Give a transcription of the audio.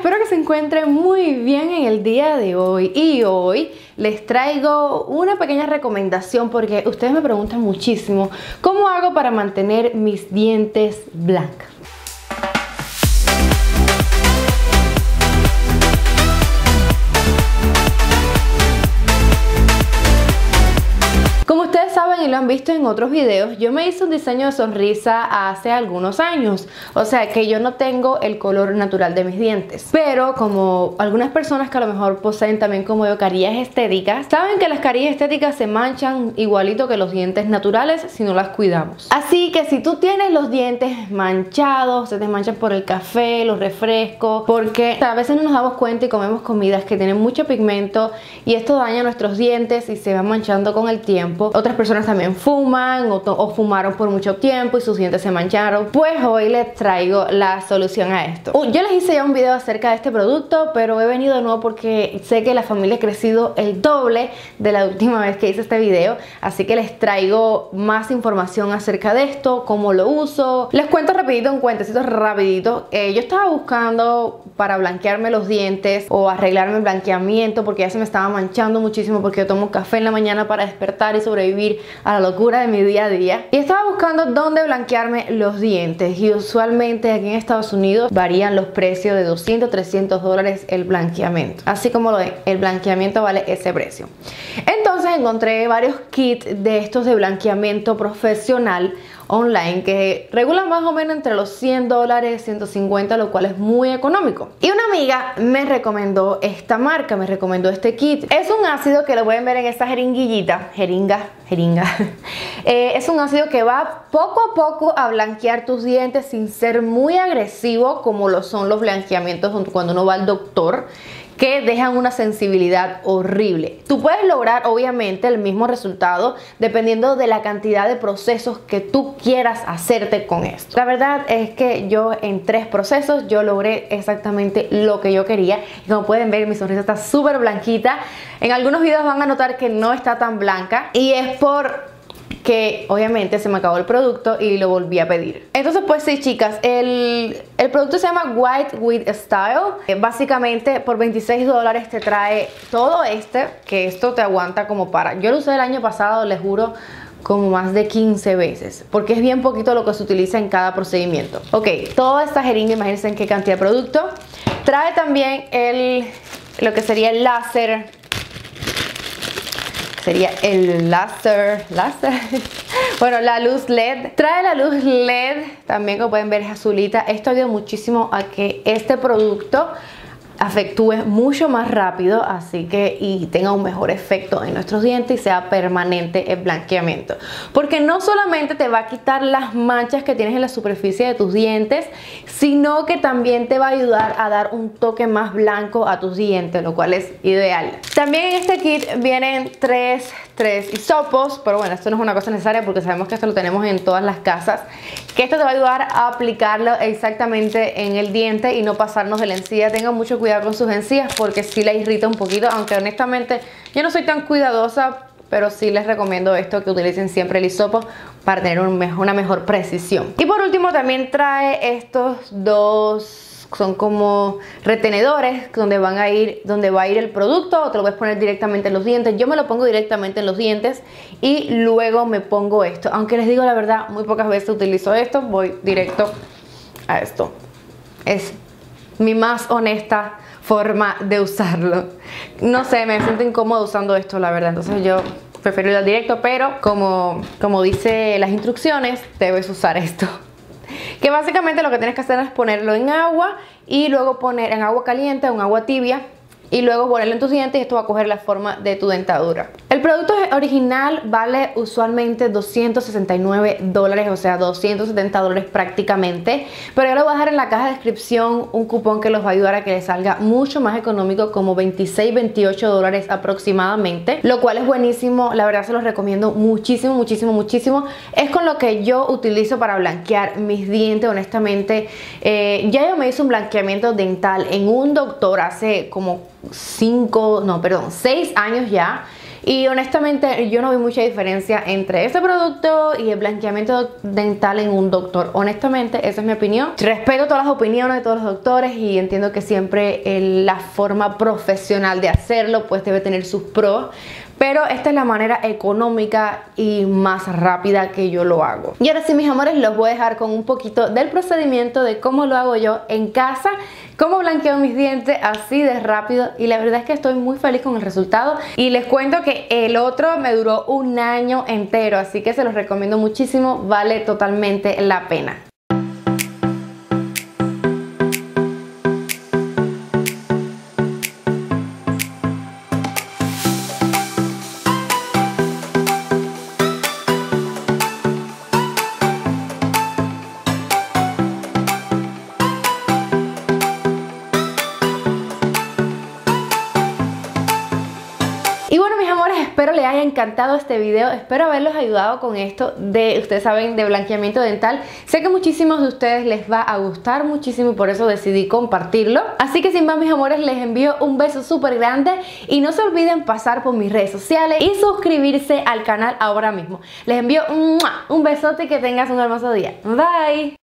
espero que se encuentren muy bien en el día de hoy. Y hoy les traigo una pequeña recomendación porque ustedes me preguntan muchísimo ¿cómo hago para mantener mis dientes blancos? Como ustedes saben y lo han visto en otros videos, yo me hice un diseño de sonrisa hace algunos años. O sea que yo no tengo el color natural de mis dientes. Pero como algunas personas que a lo mejor poseen también como yo carillas estéticas, saben que las carillas estéticas se manchan igualito que los dientes naturales si no las cuidamos. Así que si tú tienes los dientes manchados, se te manchan por el café, los refrescos, porque a veces no nos damos cuenta y comemos comidas que tienen mucho pigmento y esto daña nuestros dientes y se van manchando con el tiempo. Otras personas también fuman o fumaron por mucho tiempo y sus dientes se mancharon. Pues hoy les traigo la solución a esto. Yo les hice ya un video acerca de este producto, pero he venido de nuevo porque sé que la familia ha crecido el doble de la última vez que hice este video. Así que les traigo más información acerca de esto, cómo lo uso. Les cuento rapidito, un cuentecito rapidito. Yo estaba buscando para blanquearme los dientes o arreglarme el blanqueamiento porque ya se me estaba manchando muchísimo porque yo tomo café en la mañana para despertar y sobrevivir a la locura de mi día a día. Y estaba buscando dónde blanquearme los dientes y usualmente aquí en Estados Unidos varían los precios de 200, 300 dólares el blanqueamiento. Así como lo ven, el blanqueamiento vale ese precio. Entonces encontré varios kits de estos de blanqueamiento profesional online que regulan más o menos entre los 100 dólares, 150, lo cual es muy económico. Y una amiga me recomendó esta marca, me recomendó este kit. Es un ácido que lo pueden ver en esta jeringuillita, jeringa. Es un ácido que va poco a poco a blanquear tus dientes sin ser muy agresivo como lo son los blanqueamientos cuando uno va al doctor, que dejan una sensibilidad horrible. Tú puedes lograr obviamente el mismo resultado dependiendo de la cantidad de procesos que tú quieras hacerte con esto. La verdad es que yo en 3 procesos yo logré exactamente lo que yo quería. Y como pueden ver, mi sonrisa está súper blanquita. En algunos videos van a notar que no está tan blanca y es que obviamente se me acabó el producto y lo volví a pedir. Entonces pues sí, chicas, el producto se llama White with Style. Básicamente por 26 dólares te trae todo que esto te aguanta como para... Yo lo usé el año pasado, les juro, como más de 15 veces, porque es bien poquito lo que se utiliza en cada procedimiento. Ok, toda esta jeringa, imagínense en qué cantidad de producto. Trae también lo que sería el láser. Sería el láser. Bueno, la luz LED. Trae la luz LED, también como pueden ver es azulita. Esto ayuda muchísimo a que este producto afectúe mucho más rápido, así que y tenga un mejor efecto en nuestros dientes y sea permanente el blanqueamiento, porque no solamente te va a quitar las manchas que tienes en la superficie de tus dientes, sino que también te va a ayudar a dar un toque más blanco a tus dientes, lo cual es ideal. También en este kit vienen tres hisopos, pero bueno, esto no es una cosa necesaria porque sabemos que esto lo tenemos en todas las casas, que esto te va a ayudar a aplicarlo exactamente en el diente y no pasarnos de la encía. Tengan mucho cuidado con sus encías porque sí la irrita un poquito, aunque honestamente yo no soy tan cuidadosa, pero sí les recomiendo esto, que utilicen siempre el hisopo para tener una mejor precisión. Y por último también trae estos dos, son como retenedores donde va a ir el producto, o te lo puedes poner directamente en los dientes. Yo me lo pongo directamente en los dientes y luego me pongo esto, aunque les digo la verdad, muy pocas veces utilizo esto, voy directo a esto. Es mi más honesta forma de usarlo. No sé, me siento incómoda usando esto, la verdad. Entonces yo prefiero ir al directo, pero como dice las instrucciones, debes usar esto. Que básicamente lo que tienes que hacer es ponerlo en agua y luego poner en agua caliente o en agua tibia y luego ponerlo en tus dientes y esto va a coger la forma de tu dentadura. El producto original vale usualmente 269 dólares, o sea 270 dólares prácticamente, pero yo le voy a dejar en la caja de descripción un cupón que los va a ayudar a que les salga mucho más económico, como 26, 28 dólares aproximadamente, lo cual es buenísimo. La verdad se los recomiendo muchísimo, muchísimo, muchísimo. Es con lo que yo utilizo para blanquear mis dientes, honestamente. Ya yo me hice un blanqueamiento dental en un doctor hace como 6 años ya. y honestamente yo no vi mucha diferencia entre este producto y el blanqueamiento dental en un doctor. Honestamente, esa es mi opinión. Respeto todas las opiniones de todos los doctores y entiendo que siempre la forma profesional de hacerlo pues debe tener sus pros, pero esta es la manera económica y más rápida que yo lo hago. Y ahora sí, mis amores, los voy a dejar con un poquito del procedimiento de cómo lo hago yo en casa, cómo blanqueo mis dientes así de rápido, y la verdad es que estoy muy feliz con el resultado. Y les cuento que el otro me duró un año entero, así que se los recomiendo muchísimo, vale totalmente la pena. Y bueno, mis amores, espero les haya encantado este video, espero haberlos ayudado con esto de, ustedes saben, de blanqueamiento dental. Sé que muchísimos de ustedes les va a gustar muchísimo y por eso decidí compartirlo. Así que sin más, mis amores, les envío un beso súper grande y no se olviden pasar por mis redes sociales y suscribirse al canal ahora mismo. Les envío un besote y que tengas un hermoso día. Bye.